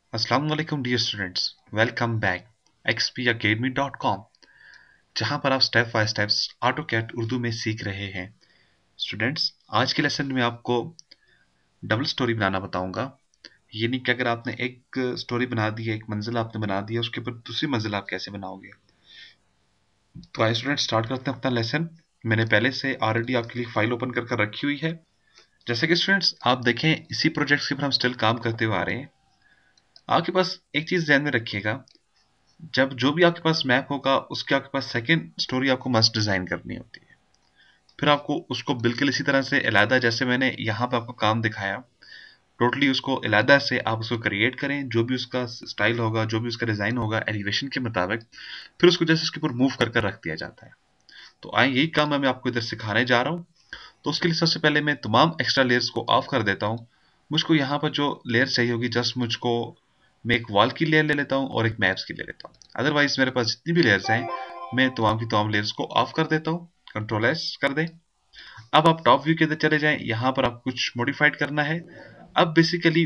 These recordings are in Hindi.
अस्सलाम वालेकुम dear students, welcome back xpacademy.com, जहां पर आप step by steps AutoCAD Urdu में सीख रहे हैं। स्टूडेंट्स, आज के लेसन में आपको डबल स्टोरी बनाना बताऊंगा। ये नहीं कि अगर आपने एक स्टोरी बना दी है, एक मंजिल आपने बना दी है, उसके ऊपर दूसरी मंजिल आप कैसे बनाओगे। तो आइए स्टूडेंट, स्टार्ट करते हैं अपना लेसन। मैंने पहले से ऑलरेडी आपके लिए फाइल ओपन कर कर रखी हुई है। जैसे कि स्टूडेंट्स आप देखें, इसी प्रोजेक्ट के ऊपर हम स्टिल काम करते हुए आ रहे हैं। आपके पास एक चीज ध्यान में रखिएगा, जब जो भी आपके पास मैप होगा उसके आपके पास सेकंड स्टोरी आपको मस्ट डिजाइन करनी होती है। फिर आपको उसको बिल्कुल इसी तरह से अलहदा, जैसे मैंने यहाँ पे आपको काम दिखाया, टोटली उसको अलहदा से आप उसको क्रिएट करें। जो भी उसका स्टाइल होगा, जो भी उसका डिजाइन होगा एलिवेशन के मुताबिक, फिर उसको जैसे उसके ऊपर मूव कर कर रख दिया जाता है। तो आए, यही काम मैं आपको इधर सिखाने जा रहा हूँ। तो उसके लिए सबसे पहले मैं तमाम एक्स्ट्रा लेयर्स को ऑफ कर देता हूँ। मुझको यहाँ पर जो लेयर चाहिए होगी, जस्ट मुझको मैं एक वॉल की लेयर ले लेता हूँ और एक मैप्स की ले लेता हूँ। अदरवाइज मेरे पास जितनी भी लेयर्स हैं, मैं तमाम की तमाम लेयर्स को ऑफ कर देता हूँ। कंट्रोल एस कर दें। अब आप टॉप व्यू के अंदर चले जाएं, यहाँ पर आपको कुछ मॉडिफाइड करना है। अब बेसिकली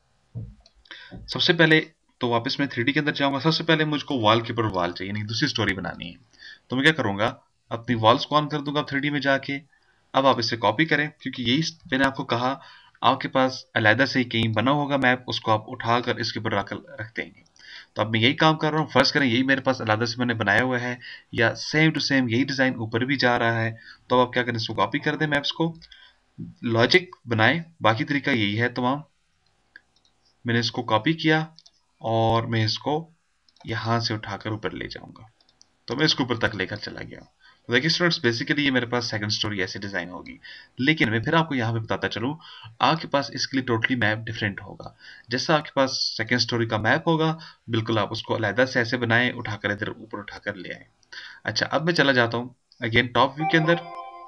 सबसे पहले तो वापस मैं 3D के अंदर जाऊंगा। सबसे पहले मुझको वॉल के ऊपर वॉल चाहिए, यानी दूसरी स्टोरी बनानी है। तो मैं क्या करूंगा, अपनी वॉल्स को ऑन कर दूंगा 3D में जाके। अब आप इसे कॉपी करें, क्योंकि यही मैंने आपको कहा, आपके पास अलहदा से ही कहीं बना होगा मैप, उसको आप उठाकर इसके ऊपर रख देंगे। तो अब मैं यही काम कर रहा हूँ। फर्स्ट करें, यही मेरे पास अलहदा से मैंने बनाया हुआ है, या सेम टू सेम यही डिजाइन ऊपर भी जा रहा है। तो अब आप क्या करें, इसको कॉपी कर दें मैप्स को, लॉजिक बनाएं। बाकी तरीका यही है तमाम। मैंने इसको कॉपी किया और मैं इसको यहां से उठाकर ऊपर ले जाऊंगा। तो मैं इसको ऊपर तक लेकर चला गया। तो देखिए स्टूडेंट्स, बेसिकली ये मेरे पास सेकंड स्टोरी ऐसे डिजाइन होगी। लेकिन मैं फिर आपको यहाँ पे बताता चलूँ, आपके पास इसके लिए टोटली मैप डिफरेंट होगा। जैसा आपके पास सेकंड स्टोरी का मैप होगा, बिल्कुल आप उसको अलहदा से ऐसे बनाएं, उठाकर इधर ऊपर उठाकर ले आए। अच्छा, अब मैं चला जाता हूँ अगेन टॉप व्यू के अंदर।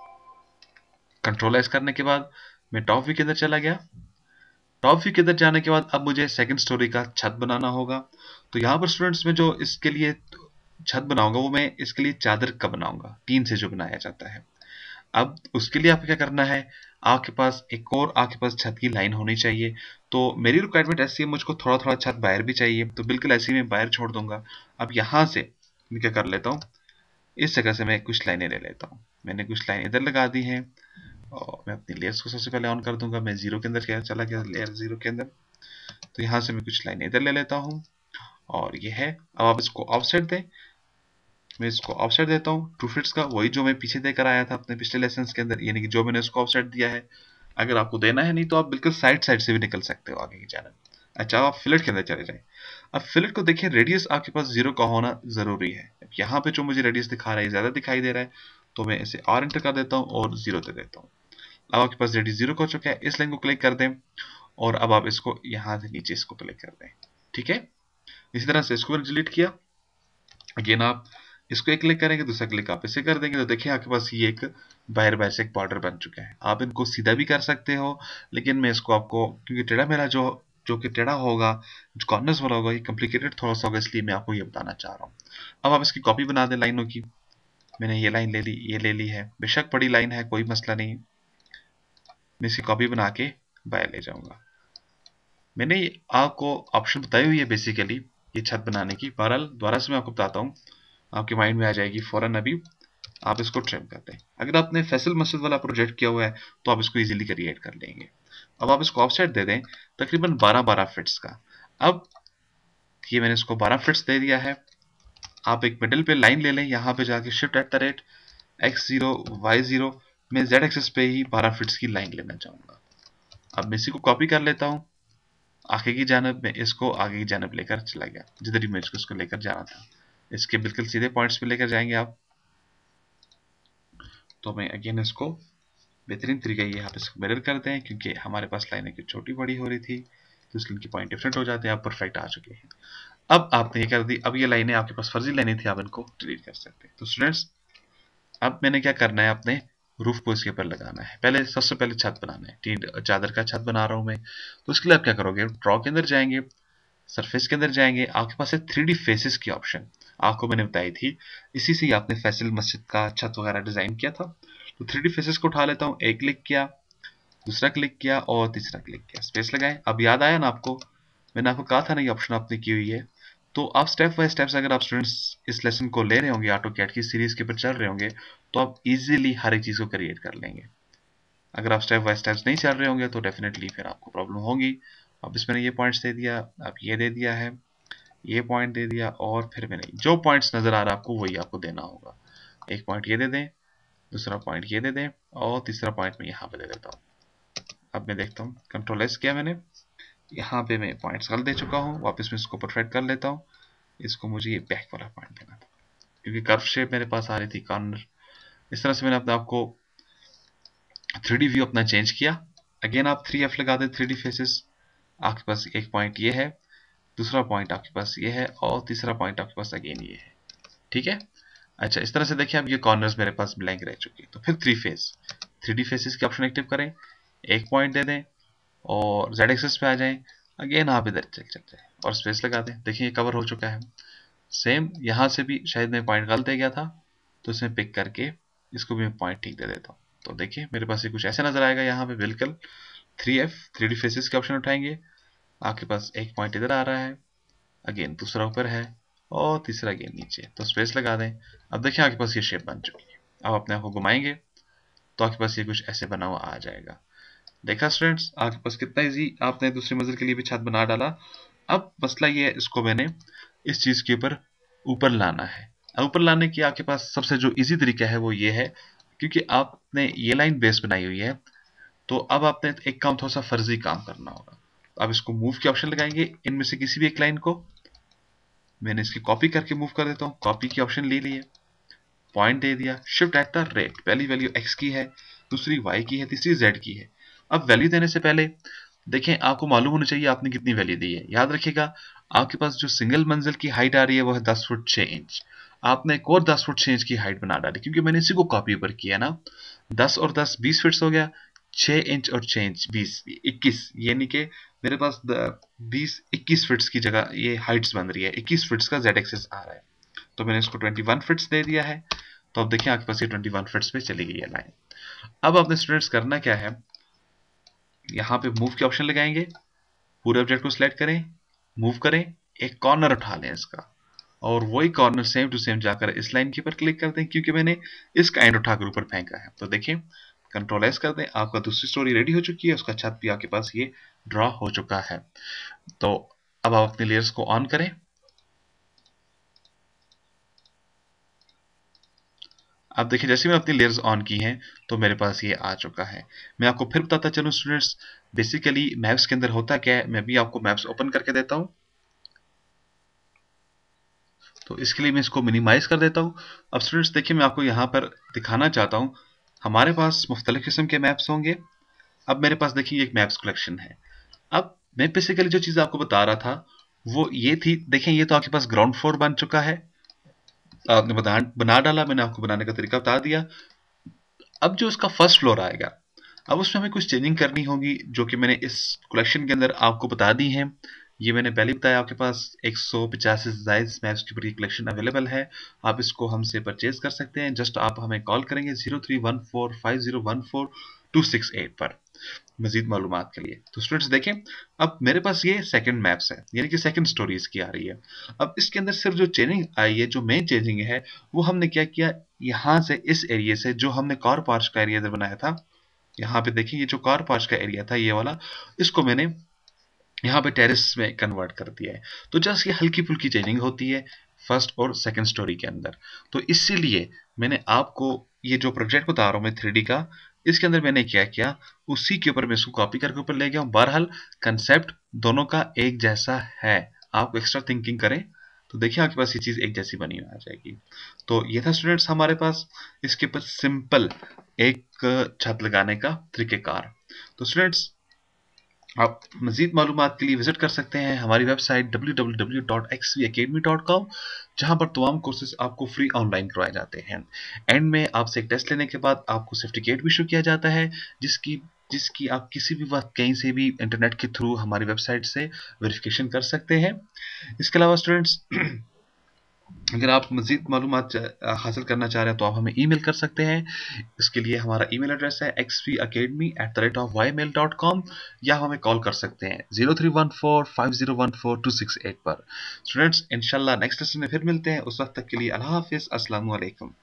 कंट्रोल एस करने के बाद मैं टॉप व्यू के अंदर चला गया। टॉप व्यू के अंदर जाने के बाद अब मुझे सेकंड स्टोरी का छत बनाना होगा। तो यहाँ पर स्टूडेंट्स, में जो इसके लिए छत बनाऊंगा, वो मैं इसके लिए चादर का बनाऊंगा, टीन से जो बनाया जाता है। अब उसके लिए आपको क्या करना है, आपके पास एक और आपके पास छत की लाइन होनी चाहिए। तो मेरी रिक्वायरमेंट ऐसी है, मुझको थोड़ा थोड़ा छत बाहर भी चाहिए, तो बिल्कुल ऐसे ही मैं बाहर छोड़ दूंगा। अब यहाँ से मैं क्या कर लेता हूँ, इस जगह से मैं कुछ लाइनें ले लेता हूँ। मैंने कुछ लाइन इधर लगा दी हैं, और मैं अपनी लेयर्स को सबसे पहले ऑन कर दूंगा। मैं जीरो के अंदर क्या चला गया, लेयर जीरो के अंदर। तो यहाँ से मैं कुछ लाइनें इधर ले लेता हूँ, और ये है। अब आप इसको ऑफसेट दें। मैं इसको ऑफसेट देता हूँ 2 फीट्स का, वही जो मैं पीछे देकर आया था अपने पिछले लेसन के अंदर, यानी कि जो मैंने उसको ऑफसेट दिया है। अगर आपको देना है, नहीं तो आप बिल्कुल साइड साइड से भी निकल सकते हो आगे की जानब। अच्छा, आप फिलेट के अंदर चले जाए। अब फिलेट को देखिए, रेडियस आपके पास 0 का होना जरूरी है। यहाँ पे जो मुझे रेडियस दिखा रहा है, ज्यादा दिखाई दे रहा है, तो मैं इसे और एंटर कर देता हूँ और 0 दे देता हूँ। अब आपके पास रेडियस 0 हो चुका है। इस लाइन को क्लिक कर दें, और अब आप इसको यहाँ से नीचे इसको क्लिक कर दें। ठीक है, इसी तरह से इसको डिलीट किया। अगेन आप इसको एक क्लिक करेंगे, दूसरा क्लिक आप इसे कर देंगे, तो देखिए आपके पास ये एक बाहर बाहर से एक बॉर्डर बन चुका है। आप इनको सीधा भी कर सकते हो, लेकिन मैं इसको आपको, क्योंकि टेढ़ा मेरा जो जो कि टेढ़ा होगा, जो कॉर्नर्स वाला होगा, ये कॉम्प्लिकेटेड थोड़ा सा होगा, इसलिए मैं आपको ये बताना चाह रहा हूँ। अब आप इसकी कॉपी बना दें लाइनों की। मैंने ये लाइन ले ली, ये ले ली है, बेशक बड़ी लाइन है, कोई मसला नहीं। मैं इसकी कॉपी बना के बाहर ले जाऊंगा। मैंने आपको ऑप्शन बताई हुई है बेसिकली ये छत बनाने की। बहरहाल दोबारा से मैं आपको बताता हूँ, आपके माइंड में आ जाएगी फौरन। अभी आप इसको ट्रिम करते हैं। अगर आपने फैसल मस्जिद वाला प्रोजेक्ट किया हुआ है, तो आप इसको इजीली क्रिएट कर लेंगे। अब आप इसको ऑफसेट दे दें तकरीबन 12-12 फिट्स का। अब ये मैंने इसको 12 फिट्स दे दिया है। आप एक मिडिल पे लाइन ले लें, यहाँ पे जाके shift at the rate x0 y0, मैं z एक्सिस पे ही 12 फिट्स की लाइन लेना चाहूंगा। अब मैं इसी को कॉपी कर लेता हूँ आगे की जानब। में इसको आगे की जानब लेकर चला गया, जिधर ही मैं इसको लेकर जाना था। इसके बिल्कुल सीधे पॉइंट्स पे लेकर जाएंगे आप। तो मैं अगेन इसको बेहतरीन तरीके यहाँ पे इसको मिरर करते हैं, क्योंकि हमारे पास लाइनें कुछ छोटी बड़ी हो रही थी, तो इसलिए इनके पॉइंट डिफरेंट हो जाते हैं। आप परफेक्ट आ चुके हैं। अब आपने ये कर दी। अब ये लाइनें आपके पास फर्जी लाइनें थी, आप इनको डिलीट कर सकते हैं। तो स्टूडेंट्स, अब मैंने क्या करना है, अपने रूफ को इसके ऊपर लगाना है। पहले सबसे पहले छत बनाना है, टीन चादर का छत बना रहा हूं मैं। तो उसके लिए आप क्या करोगे, ड्रॉ के अंदर जाएंगे, सरफेस के अंदर जाएंगे, आपके पास है 3D फेसेस की ऑप्शन, आपको मैंने बताई थी। इसी से ही आपने फैसल मस्जिद का छत वगैरह डिजाइन किया था। तो 3D फेसेस को उठा लेता हूँ, एक क्लिक किया, दूसरा क्लिक किया और तीसरा क्लिक किया, स्पेस लगाएं। अब याद आया ना आपको, मैंने आपको कहा था ना ये ऑप्शन आपने की हुई है। तो आप स्टेप बाय स्टेप्स अगर आप स्टूडेंट्स इस लेसन को ले रहे होंगे, ऑटो कैड की सीरीज के ऊपर चल रहे होंगे, तो आप इजीली हर एक चीज को क्रिएट कर लेंगे। अगर आप स्टेप बाय स्टेप्स नहीं चल रहे होंगे तो डेफिनेटली फिर आपको प्रॉब्लम होगी। अब इसमें ये पॉइंट्स दे दिया, अब ये दे दिया है, ये पॉइंट दे दिया, और फिर मैंने जो पॉइंट्स नजर आ रहा है आपको वही आपको देना होगा। एक पॉइंट ये दे दें, दूसरा पॉइंट ये दे दें, और तीसरा पॉइंट मैं यहाँ पे दे देता हूँ। अब मैं देखता हूँ, कंट्रोल एस किया मैंने, यहाँ पे मैं पॉइंट्स गलत दे चुका हूँ, वापस मैं इसको परफेक्ट कर लेता हूँ। इसको मुझे ये बैक वाला पॉइंट देना था क्योंकि कर्व शेप मेरे पास आ रही थी कॉर्नर। इस तरह से मैंने अपने आपको 3D व्यू अपना चेंज किया। अगेन आप 3F लगा दें, 3D फेसेस। आपके पास एक पॉइंट ये है, दूसरा पॉइंट आपके पास ये है, और तीसरा पॉइंट आपके पास अगेन ये है। ठीक है। अच्छा, इस तरह से देखिए अब ये कॉर्नर्स मेरे पास ब्लैंक रह चुके हैं। तो फिर 3D फेसेस के ऑप्शन एक्टिव करें, एक पॉइंट दे दें, और जेड एक्सेस पे आ जाएं। अगेन आप इधर चल जाए और स्पेस लगा दें। देखिए ये कवर हो चुका है। सेम यहाँ से भी शायद मैं पॉइंट गलत दे गया था, तो इसमें पिक करके इसको भी मैं पॉइंट ठीक दे देता हूँ। तो देखिए मेरे पास ये कुछ ऐसे नजर आएगा। यहाँ पे बिल्कुल 3F 3D फेसेस के ऑप्शन उठाएंगे, आपके पास एक पॉइंट इधर आ रहा है, अगेन दूसरा ऊपर है, और तीसरा अगेन नीचे। तो स्पेस लगा दें। अब देखिए आपके पास ये शेप बन चुकी है। अब अपने आप को घुमाएंगे तो आपके पास ये कुछ ऐसे बना हुआ आ जाएगा। देखा स्टूडेंट्स, आपके पास कितना इजी आपने दूसरी मंजिल के लिए भी छत बना डाला। अब मसला ये है, इसको मैंने इस चीज के ऊपर ऊपर लाना है। अब ऊपर लाने की आपके पास सबसे जो इजी तरीका है वो ये है, क्योंकि आपने ये लाइन बेस बनाई हुई है, तो अब आपने एक काम, थोड़ा सा फर्जी काम करना होगा। तो आप इसको मूव के ऑप्शन लगाएंगे, इनमें से किसी भी एक लाइन को। मैंने इसकी कॉपी करके मूव कर देता हूँ। कॉपी की ऑप्शन ले लिए, पॉइंट दे दिया, शिफ्ट एट द रेट। पहली वैल्यू एक्स की है, दूसरी वाई की है, तीसरी जेड की है। अब वैल्यू देने से पहले देखें, आपको मालूम होना चाहिए आपने कितनी वैल्यू दी है। याद रखिएगा, आपके पास जो सिंगल मंजिल की हाइट आ रही है वो है 10 फुट 6 इंच। आपने एक और 10 फुट 6 इंच की हाइट बना डाली, क्योंकि मैंने इसी को कॉपी ऊपर किया ना। 10 और 10 20 फीट हो गया, 6 इंच और 6 इंच 20 21, यानी कि मेरे पास 20 21 फीट्स की जगह ये हाइट्स बन रही है। 21 फीट्स का जेड एक्सेस आ रहा है, तो मैंने इसको 21 फीट्स दे दिया है। तो अब देखिए आपके पास ये 21 फीट्स पे चली गई है लाइन। अब आपने स्टूडेंट्स करना क्या है, यहाँ पे मूव के ऑप्शन लगाएंगे, पूरे ऑब्जेक्ट को सिलेक्ट करें, मूव करें, एक कॉर्नर उठा लें इसका, और वही कॉर्नर सेम टू सेम जाकर इस लाइन के ऊपर क्लिक कर दें, क्योंकि मैंने इसका एंड उठाकर ऊपर फेंका है। तो देखिए कंट्रोल एस कर दें, आपका दूसरी स्टोरी रेडी हो चुकी है, उसका छत भी आपके पास ये ड्रॉ हो चुका है। तो अब आप अपने लेयर्स को ऑन करें। अब देखिए जैसे मैं अपनी लेयर्स ऑन की हैं तो मेरे पास ये आ चुका है। मैं आपको फिर बताता चलूं स्टूडेंट्स, बेसिकली मैप्स के अंदर होता क्या है। मैं भी आपको मैप्स ओपन करके देता हूं। तो इसके लिए मैं इसको मिनिमाइज कर देता हूं। अब स्टूडेंट्स देखिए, मैं आपको यहाँ पर दिखाना चाहता हूं, हमारे पास मुख्तलिफ किस्म के मैप्स होंगे। अब मेरे पास देखिए एक मैप्स कलेक्शन है। अब मैं बेसिकली जो चीज आपको बता रहा था वो ये थी, देखें ये तो आपके पास ग्राउंड फ्लोर बन चुका है। आपने बना डाला, मैंने आपको बनाने का तरीका बता दिया। अब जो इसका फर्स्ट फ्लोर आएगा, अब उसमें हमें कुछ चेंजिंग करनी होगी, जो कि मैंने इस कलेक्शन के अंदर आपको बता दी है। ये मैंने पहले बताया, आपके पास 150 से जायद मैप्स की पूरी कलेक्शन अवेलेबल है। आप इसको हमसे परचेज कर सकते हैं। जस्ट आप हमें कॉल करेंगे 03145014 268 पर मजीद मालूमात के लिए। तो स्टूडेंट्स देखें, अब मेरे पास ये सेकंड मैप्स है, यानी कि सेकंड स्टोरी इसकी आ रही है। अब इसके अंदर सिर्फ जो चेंजिंग आई है, जो मेन चेंजिंग है, वो हमने क्या किया, यहाँ से इस एरिया से जो हमने कार पार्क का एरिया इधर बनाया था, यहाँ पे देखिए ये जो कार पार्क का एरिया था ये वाला, इसको मैंने यहाँ पे टेरेस में कन्वर्ट कर दिया है। तो जस्ट ये हल्की फुल्की चेंजिंग होती है फर्स्ट और सेकंड स्टोरी के अंदर। तो इसीलिए मैंने आपको ये जो प्रोजेक्ट बता रहा हूँ मैं 3D का, इसके अंदर मैंने क्या किया, उसी के ऊपर मैं इसको कॉपी करके ऊपर ले गया हूँ। बहरहाल कंसेप्ट दोनों का एक जैसा है, आप एक्स्ट्रा थिंकिंग करें तो देखिए आपके पास ये चीज एक जैसी बनी हुई आ जाएगी। तो ये था स्टूडेंट्स हमारे पास इसके ऊपर सिंपल एक छत लगाने का तरीकेकार। तो स्टूडेंट्स, आप मजीद मालूमात के लिए विजिट कर सकते हैं हमारी वेबसाइट www.xvacademy.com, जहां पर तमाम कोर्सेज आपको फ्री ऑनलाइन करवाए जाते हैं। एंड में आपसे एक टेस्ट लेने के बाद आपको सर्टिफिकेट भी इशू किया जाता है, जिसकी जिसकी आप किसी भी वक्त कहीं से भी इंटरनेट के थ्रू हमारी वेबसाइट से वेरिफिकेशन कर सकते हैं। इसके अलावा स्टूडेंट्स अगर आप मज़ीद मालूमात हासिल करना चाह रहे हैं तो आप हमें ईमेल कर सकते हैं। इसके लिए हमारा ईमेल एड्रेस है xpacademy@ymail.com, या हमें कॉल कर सकते हैं 03145014 268 पर। स्टूडेंट्स, इंशाल्लाह नेक्स्ट लेसन में फिर मिलते हैं। उस वक्त तक के लिए अल्लाह हाफिज़, अस्सलामु अलैकुम।